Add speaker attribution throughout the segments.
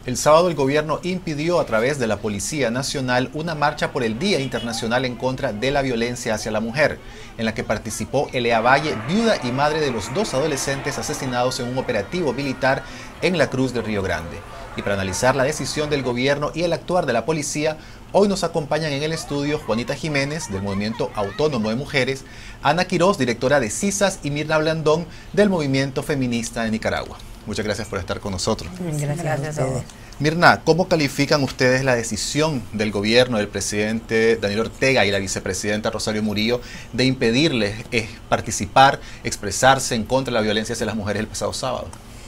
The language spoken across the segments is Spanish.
Speaker 1: El sábado el gobierno impidió a través de la Policía Nacional una marcha por el Día Internacional en contra de la violencia hacia la mujer, en la que participó Elea Valle, viuda y madre de los 2 adolescentes asesinados en un operativo militar en la Cruz del Río Grande. Y para analizar la decisión del gobierno y el actuar de la policía, hoy nos acompañan en el estudio Juanita Jiménez, del Movimiento Autónomo de Mujeres, Ana Quiroz, directora de CISAS, y Mirna Blandón, del Movimiento Feminista de Nicaragua. Muchas gracias por estar con nosotros.
Speaker 2: Gracias a ustedes.
Speaker 1: Mirna, ¿cómo califican ustedes la decisión del gobierno del presidente Daniel Ortega y la vicepresidenta Rosario Murillo de impedirles participar, expresarse en contra de la violencia hacia las mujeres el pasado sábado?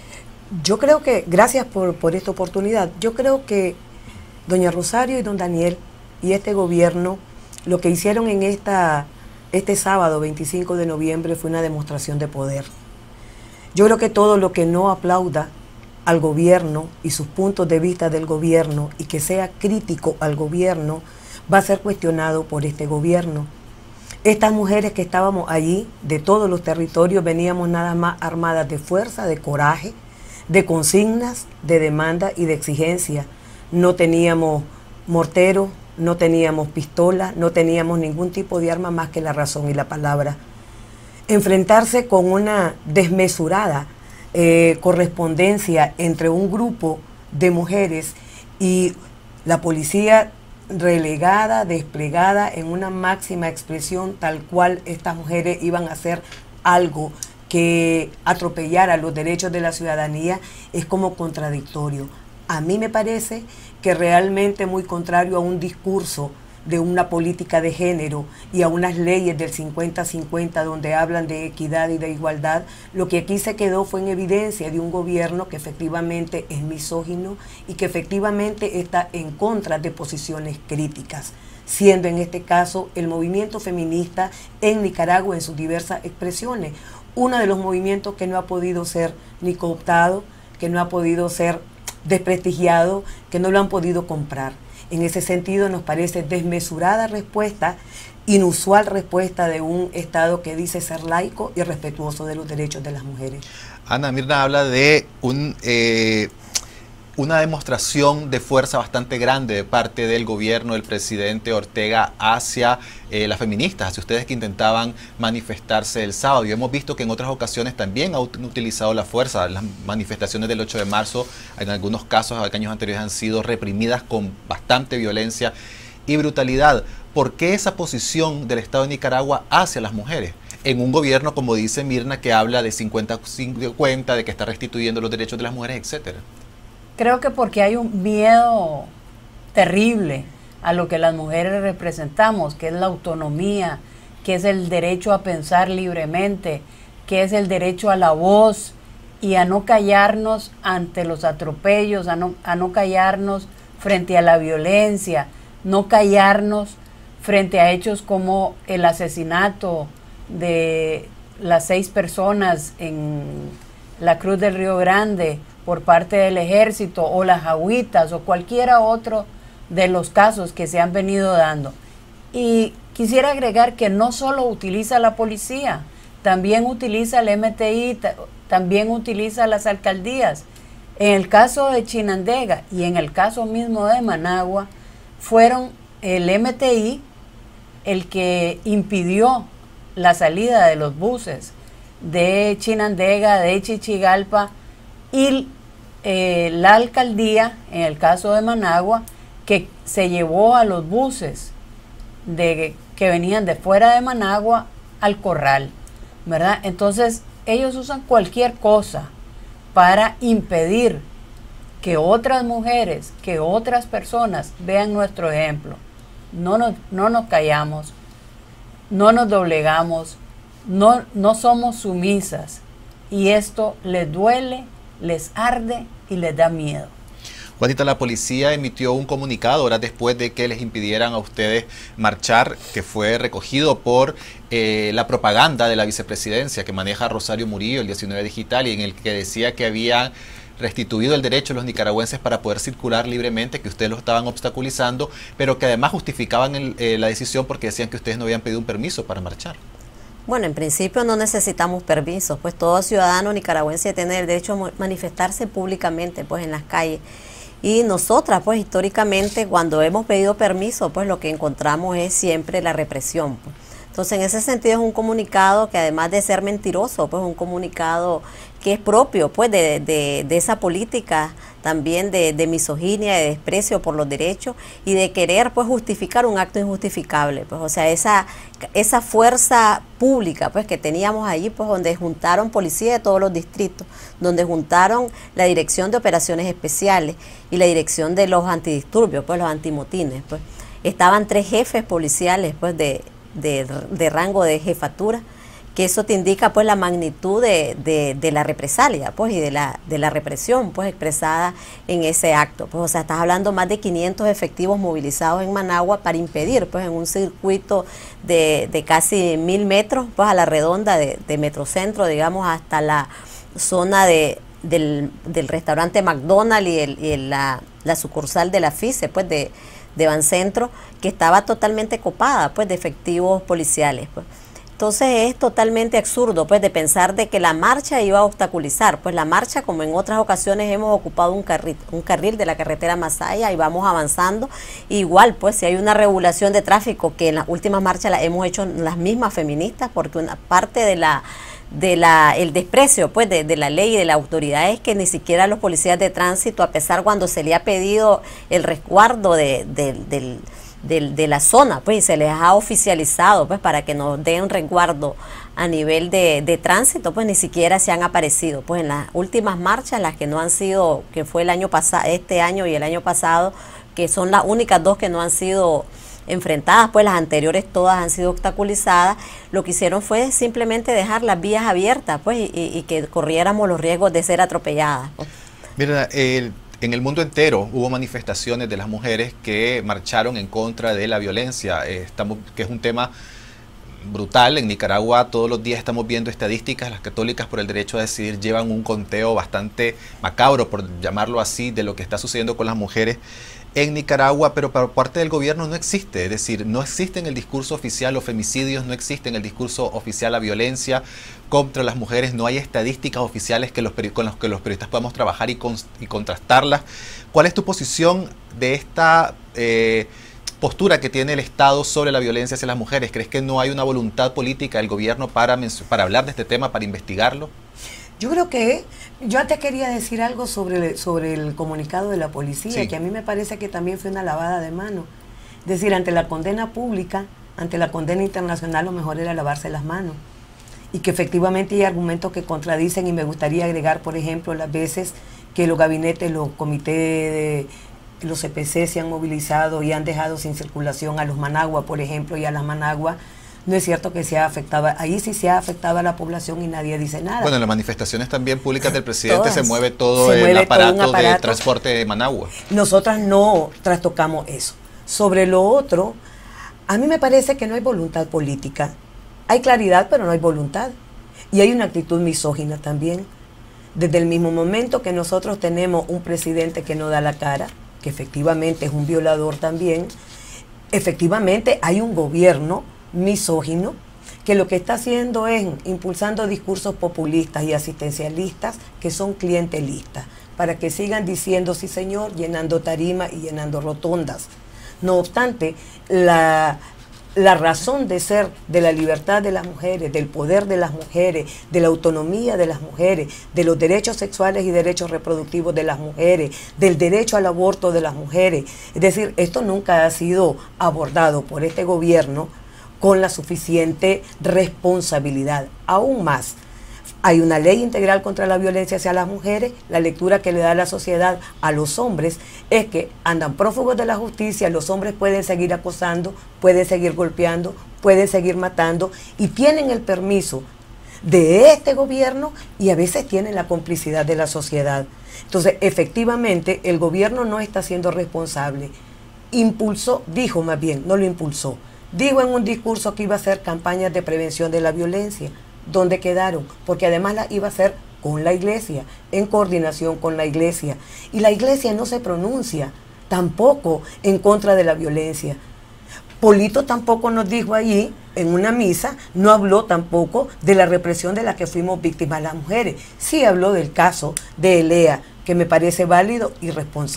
Speaker 2: Yo creo que, gracias por esta oportunidad, yo creo que doña Rosario y don Daniel y este gobierno lo que hicieron en este sábado 25 de noviembre fue una demostración de poder. Yo creo que todo lo que no aplauda al gobierno y sus puntos de vista del gobierno y que sea crítico al gobierno va a ser cuestionado por este gobierno. Estas mujeres que estábamos allí, de todos los territorios, veníamos nada más armadas de fuerza, de coraje, de consignas, de demanda y de exigencia. No teníamos morteros, no teníamos pistolas, no teníamos ningún tipo de arma más que la razón y la palabra. Enfrentarse con una desmesurada correspondencia entre un grupo de mujeres y la policía relegada, desplegada en una máxima expresión, tal cual estas mujeres iban a hacer algo que atropellara los derechos de la ciudadanía, es como contradictorio. A mí me parece que realmente muy contrario a un discurso de una política de género y a unas leyes del 50-50 donde hablan de equidad y de igualdad, lo que aquí se quedó fue en evidencia de un gobierno que efectivamente es misógino y que efectivamente está en contra de posiciones críticas, siendo en este caso el movimiento feminista en Nicaragua en sus diversas expresiones, uno de los movimientos que no ha podido ser ni cooptado, que no ha podido ser desprestigiado, que no lo han podido comprar. En ese sentido nos parece desmesurada respuesta, inusual respuesta de un Estado que dice ser laico y respetuoso de los derechos de las mujeres.
Speaker 1: Ana, Mirna habla de una demostración de fuerza bastante grande de parte del gobierno del presidente Ortega hacia las feministas, hacia ustedes que intentaban manifestarse el sábado. Y hemos visto que en otras ocasiones también han utilizado la fuerza. Las manifestaciones del 8 de marzo, en algunos casos, años anteriores, han sido reprimidas con bastante violencia y brutalidad. ¿Por qué esa posición del Estado de Nicaragua hacia las mujeres? En un gobierno, como dice Mirna, que habla de 50-50, de que está restituyendo los derechos de las mujeres, etcétera.
Speaker 3: Creo que porque hay un miedo terrible a lo que las mujeres representamos, que es la autonomía, que es el derecho a pensar libremente, que es el derecho a la voz y a no callarnos ante los atropellos, a no callarnos frente a la violencia, no callarnos frente a hechos como el asesinato de las 6 personas en la Cruz del Río Grande por parte del ejército, o las Agüitas, o cualquiera otro de los casos que se han venido dando. Y quisiera agregar que no solo utiliza la policía, también utiliza el MTI, también utiliza las alcaldías. En el caso de Chinandega y en el caso mismo de Managua, fueron el MTI el que impidió la salida de los buses de Chinandega, de Chichigalpa, y la alcaldía, en el caso de Managua, que se llevó a los buses que venían de fuera de Managua al corral, ¿verdad? Entonces ellos usan cualquier cosa para impedir que otras mujeres, que otras personas vean nuestro ejemplo. No nos callamos, no nos doblegamos, no somos sumisas, y esto les duele, les arde y les da miedo.
Speaker 1: Juanita, la policía emitió un comunicado horas después de que les impidieran a ustedes marchar, que fue recogido por la propaganda de la vicepresidencia que maneja Rosario Murillo, el 19 Digital, y en el que decía que había restituido el derecho a los nicaragüenses para poder circular libremente, que ustedes lo estaban obstaculizando, pero que además justificaban la decisión porque decían que ustedes no habían pedido un permiso para marchar.
Speaker 4: Bueno, en principio no necesitamos permisos, pues todo ciudadano nicaragüense tiene el derecho a manifestarse públicamente pues en las calles. Y nosotras, pues históricamente, cuando hemos pedido permiso, pues lo que encontramos es siempre la represión, pues. Entonces, en ese sentido es un comunicado que, además de ser mentiroso, pues un comunicado que es propio, pues, de esa política también de misoginia, de desprecio por los derechos y de querer, pues, justificar un acto injustificable, pues. O sea, esa fuerza pública, pues, que teníamos allí, pues, donde juntaron policía de todos los distritos, donde juntaron la Dirección de Operaciones Especiales y la Dirección de los Antidisturbios, pues, los antimotines, pues. Estaban 3 jefes policiales, pues, de rango de jefatura, que eso te indica, pues, la magnitud de la represalia, pues, y de la represión, pues, expresada en ese acto, pues. O sea, estás hablando más de 500 efectivos movilizados en Managua para impedir, pues, en un circuito de casi 1000 metros, pues, a la redonda de Metrocentro, digamos, hasta la zona del restaurante McDonald's y la sucursal de la FICE, pues, de Bancentro, que estaba totalmente copada, pues, de efectivos policiales, pues. Entonces es totalmente absurdo, pues, de pensar de que la marcha iba a obstaculizar, pues la marcha, como en otras ocasiones hemos ocupado un carril de la carretera Masaya y vamos avanzando. Igual, pues, si hay una regulación de tráfico, que en las últimas marchas la hemos hecho las mismas feministas, porque una parte el desprecio, pues, de la ley y de la autoridad es que ni siquiera los policías de tránsito, a pesar cuando se le ha pedido el resguardo de la zona, pues, y se les ha oficializado, pues, para que nos den un resguardo a nivel de tránsito, pues, ni siquiera se han aparecido, pues, en las últimas marchas, las que no han sido, que fue el año pasado, este año y el año pasado, que son las únicas 2 que no han sido enfrentadas, pues las anteriores todas han sido obstaculizadas. Lo que hicieron fue simplemente dejar las vías abiertas, pues, y que corriéramos los riesgos de ser atropelladas, pues.
Speaker 1: Mira, en el mundo entero hubo manifestaciones de las mujeres que marcharon en contra de la violencia, que es un tema brutal. En Nicaragua todos los días estamos viendo estadísticas. Las católicas por el derecho a decidir llevan un conteo bastante macabro, por llamarlo así, de lo que está sucediendo con las mujeres en Nicaragua, pero por parte del gobierno no existe. Es decir, no existe en el discurso oficial los femicidios, no existe en el discurso oficial la violencia contra las mujeres, no hay estadísticas oficiales con las que los periodistas podamos trabajar y contrastarlas. ¿Cuál es tu posición de esta postura que tiene el Estado sobre la violencia hacia las mujeres? ¿Crees que no hay una voluntad política del gobierno para hablar de este tema, para investigarlo?
Speaker 2: Yo creo que, yo antes quería decir algo sobre el comunicado de la policía, sí, que a mí me parece que también fue una lavada de mano. Es decir, ante la condena pública, ante la condena internacional, lo mejor era lavarse las manos. Y que efectivamente hay argumentos que contradicen, y me gustaría agregar, por ejemplo, las veces que los gabinetes, los comités los CPC se han movilizado y han dejado sin circulación a los Managua, por ejemplo, y a las Managua. No es cierto que se ha afectado, ahí sí se ha afectado a la población y nadie dice nada.
Speaker 1: Bueno, en las manifestaciones también públicas del presidente se mueve todo el aparato de transporte de Managua.
Speaker 2: Nosotras no trastocamos eso. Sobre lo otro, a mí me parece que no hay voluntad política. Hay claridad, pero no hay voluntad. Y hay una actitud misógina también. Desde el mismo momento que nosotros tenemos un presidente que no da la cara, que efectivamente es un violador también, efectivamente hay un gobierno misógino que lo que está haciendo es impulsando discursos populistas y asistencialistas que son clientelistas, para que sigan diciendo sí señor, llenando tarimas y llenando rotondas. No obstante, la razón de ser de la libertad de las mujeres, del poder de las mujeres, de la autonomía de las mujeres, de los derechos sexuales y derechos reproductivos de las mujeres, del derecho al aborto de las mujeres, es decir, esto nunca ha sido abordado por este gobierno con la suficiente responsabilidad. Aún más, hay una ley integral contra la violencia hacia las mujeres. La lectura que le da la sociedad a los hombres es que andan prófugos de la justicia, los hombres pueden seguir acosando, pueden seguir golpeando, pueden seguir matando y tienen el permiso de este gobierno y a veces tienen la complicidad de la sociedad. Entonces, efectivamente, el gobierno no está siendo responsable. Dijo más bien, no lo impulsó. Dijo en un discurso que iba a hacer campañas de prevención de la violencia. ¿Dónde quedaron? Porque además la iba a hacer con la iglesia, en coordinación con la iglesia. Y la iglesia no se pronuncia tampoco en contra de la violencia. Polito tampoco nos dijo allí, en una misa, no habló tampoco de la represión de la que fuimos víctimas las mujeres. Sí habló del caso de Elea, que me parece válido y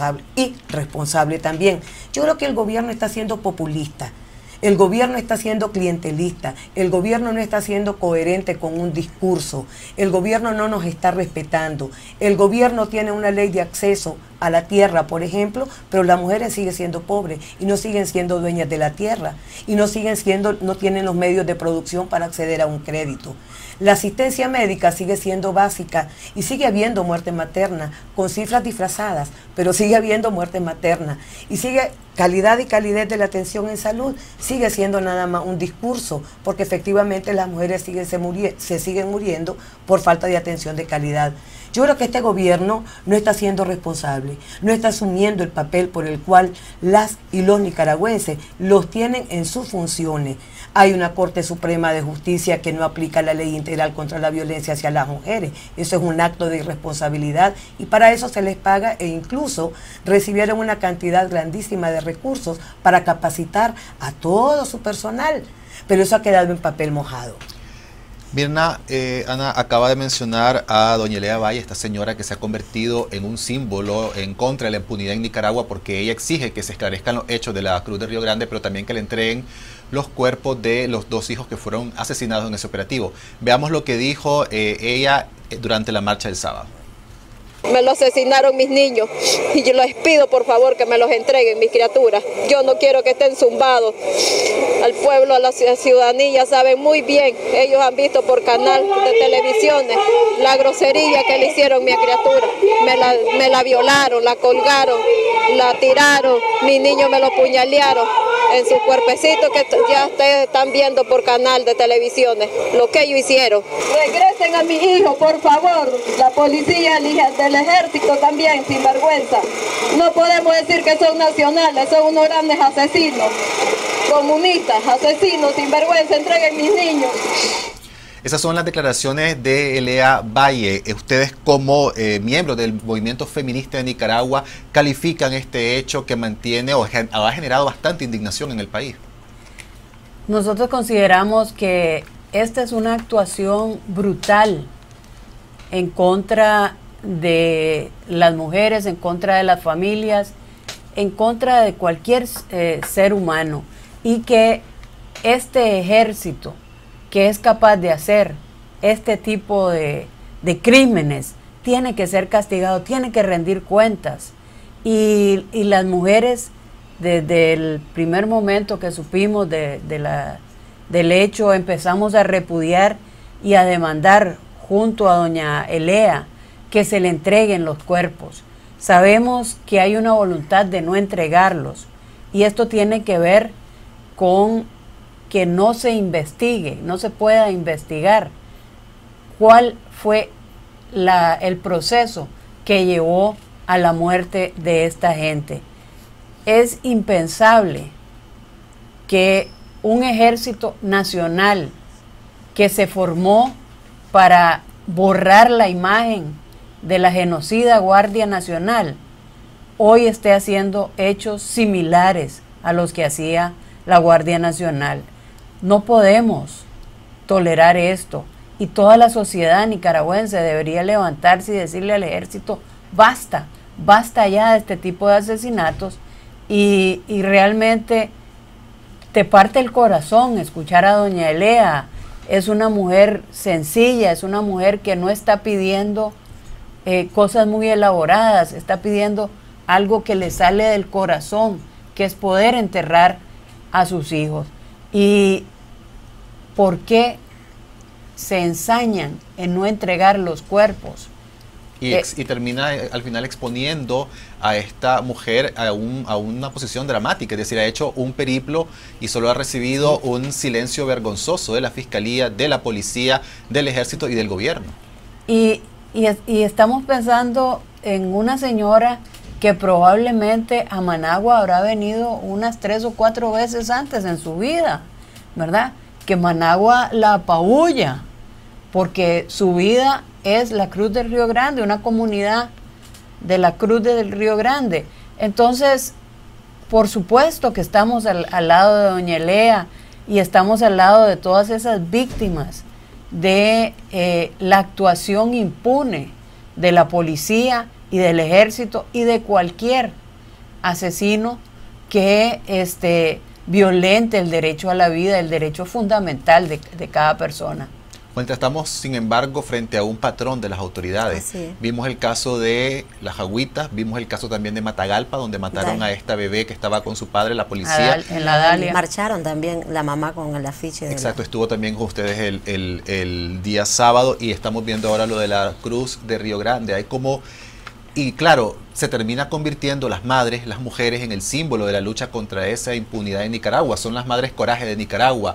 Speaker 2: responsable también. Yo creo que el gobierno está siendo populista. El gobierno está siendo clientelista, el gobierno no está siendo coherente con un discurso, el gobierno no nos está respetando, el gobierno tiene una ley de acceso a la tierra, por ejemplo, pero las mujeres siguen siendo pobres y no siguen siendo dueñas de la tierra y no tienen los medios de producción para acceder a un crédito. La asistencia médica sigue siendo básica y sigue habiendo muerte materna con cifras disfrazadas, pero sigue habiendo muerte materna y sigue calidad y calidez de la atención en salud, sigue siendo nada más un discurso, porque efectivamente las mujeres se siguen muriendo por falta de atención de calidad. Yo creo que este gobierno no está siendo responsable, no está asumiendo el papel por el cual las y los nicaragüenses los tienen en sus funciones. Hay una Corte Suprema de Justicia que no aplica la ley integral contra la violencia hacia las mujeres. Eso es un acto de irresponsabilidad y para eso se les paga e incluso recibieron una cantidad grandísima de recursos para capacitar a todo su personal. Pero eso ha quedado en papel mojado.
Speaker 1: Mirna, Ana acaba de mencionar a doña Elea Valle, esta señora que se ha convertido en un símbolo en contra de la impunidad en Nicaragua porque ella exige que se esclarezcan los hechos de la Cruz de Río Grande, pero también que le entreguen los cuerpos de los 2 hijos que fueron asesinados en ese operativo. Veamos lo que dijo ella durante la marcha del sábado.
Speaker 5: Me lo asesinaron mis niños y yo les pido por favor que me los entreguen mis criaturas. Yo no quiero que estén zumbados. Al pueblo, a la ciudadanía saben muy bien, ellos han visto por canal de televisiones la grosería que le hicieron a mi criatura. Me la violaron, la colgaron, la tiraron, mis niños me lo puñalearon en su cuerpecito que ya ustedes están viendo por canal de televisiones, lo que ellos hicieron. Regresen a mi hijo, por favor, la policía del ejército también, sin vergüenza. No podemos decir que son nacionales, son unos grandes asesinos, comunistas, asesinos, sin vergüenza, entreguen mis niños.
Speaker 1: Esas son las declaraciones de Elea Valle. Ustedes como miembros del movimiento feminista de Nicaragua califican este hecho que mantiene o ha generado bastante indignación en el país.
Speaker 3: Nosotros consideramos que esta es una actuación brutal en contra de las mujeres, en contra de las familias, en contra de cualquier ser humano, y que este ejército que es capaz de hacer este tipo de crímenes tiene que ser castigado, tiene que rendir cuentas. Y las mujeres, desde el primer momento que supimos del hecho, empezamos a repudiar y a demandar junto a doña Elea que se le entreguen los cuerpos. Sabemos que hay una voluntad de no entregarlos y esto tiene que ver con que no se investigue, no se pueda investigar cuál fue el proceso que llevó a la muerte de esta gente. Es impensable que un ejército nacional que se formó para borrar la imagen de la genocida Guardia Nacional hoy esté haciendo hechos similares a los que hacía la Guardia Nacional. No podemos tolerar esto y toda la sociedad nicaragüense debería levantarse y decirle al ejército, basta, basta ya de este tipo de asesinatos y realmente te parte el corazón escuchar a doña Elea. Es una mujer sencilla, es una mujer que no está pidiendo cosas muy elaboradas, está pidiendo algo que le sale del corazón, que es poder enterrar a sus hijos. Y ¿por qué se ensañan en no entregar los cuerpos?
Speaker 1: Y termina al final exponiendo a esta mujer a una posición dramática, es decir, ha hecho un periplo y solo ha recibido un silencio vergonzoso de la Fiscalía, de la Policía, del Ejército y del Gobierno. Y
Speaker 3: estamos pensando en una señora que probablemente a Managua habrá venido unas 3 o 4 veces antes en su vida, ¿verdad? Que Managua la apabulla, porque su vida es la Cruz del Río Grande, una comunidad de la Cruz del Río Grande. Entonces, por supuesto que estamos al lado de doña Elea y estamos al lado de todas esas víctimas de la actuación impune de la policía y del ejército y de cualquier asesino que violente el derecho a la vida, el derecho fundamental de cada persona.
Speaker 1: Juanita, estamos sin embargo frente a un patrón de las autoridades. Vimos el caso de Las Agüitas, vimos el caso también de Matagalpa, donde mataron a esta bebé que estaba con su padre, la policía.
Speaker 3: En la Dalia.
Speaker 4: Marcharon también la mamá con el afiche.
Speaker 1: Exacto, estuvo también con ustedes el día sábado, y estamos viendo ahora lo de la Cruz de Río Grande. Hay como... Y claro, se termina convirtiendo las madres, las mujeres, en el símbolo de la lucha contra esa impunidad en Nicaragua. Son las madres coraje de Nicaragua.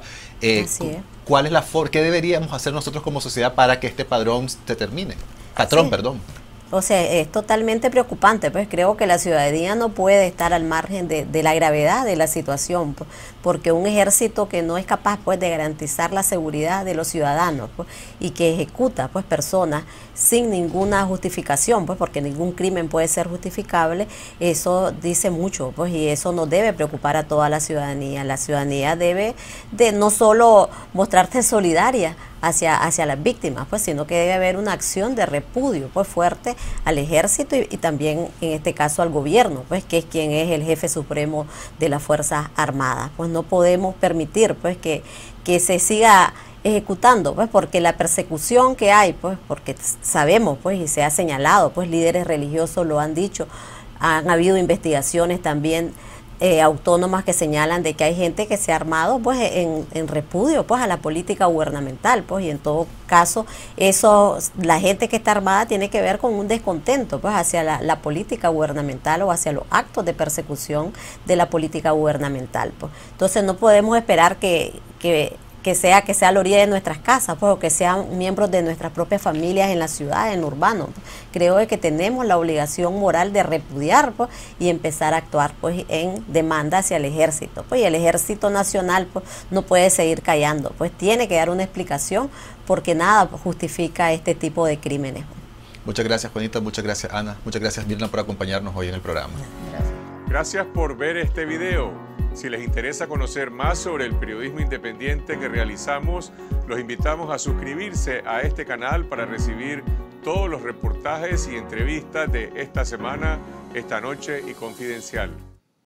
Speaker 1: ¿Cuál es qué deberíamos hacer nosotros como sociedad para que este patrón se termine? Perdón.
Speaker 4: O sea, es totalmente preocupante, pues creo que la ciudadanía no puede estar al margen de la gravedad de la situación, pues, porque un ejército que no es capaz, pues, de garantizar la seguridad de los ciudadanos, pues, y que ejecuta, pues, personas sin ninguna justificación, pues, porque ningún crimen puede ser justificable, eso dice mucho, pues, y eso nos debe preocupar a toda la ciudadanía. La ciudadanía debe de no solo mostrarse solidaria hacia las víctimas, pues, sino que debe haber una acción de repudio, pues, fuerte al ejército y también en este caso al gobierno, pues, que es quien es el jefe supremo de las Fuerzas Armadas. Pues no podemos permitir, pues, que se siga ejecutando, pues, porque la persecución que hay, pues, porque sabemos, pues, y se ha señalado, pues, líderes religiosos lo han dicho, han habido investigaciones también autónomas que señalan de que hay gente que se ha armado, pues, en repudio, pues, a la política gubernamental, pues, y en todo caso eso, la gente que está armada tiene que ver con un descontento, pues, hacia la política gubernamental o hacia los actos de persecución de la política gubernamental, pues. Entonces no podemos esperar que sea a la orilla de nuestras casas, pues, o que sean miembros de nuestras propias familias en la ciudad, en lo urbano. Creo que tenemos la obligación moral de repudiar, pues, y empezar a actuar, pues, en demanda hacia el ejército, pues, y el ejército nacional, pues, no puede seguir callando, pues tiene que dar una explicación, porque nada justifica este tipo de crímenes.
Speaker 1: Muchas gracias, Juanita, muchas gracias, Ana, muchas gracias, Mirna, por acompañarnos hoy en el programa.
Speaker 6: Gracias por ver este video. Si les interesa conocer más sobre el periodismo independiente que realizamos, los invitamos a suscribirse a este canal para recibir todos los reportajes y entrevistas de esta semana, esta noche y Confidencial.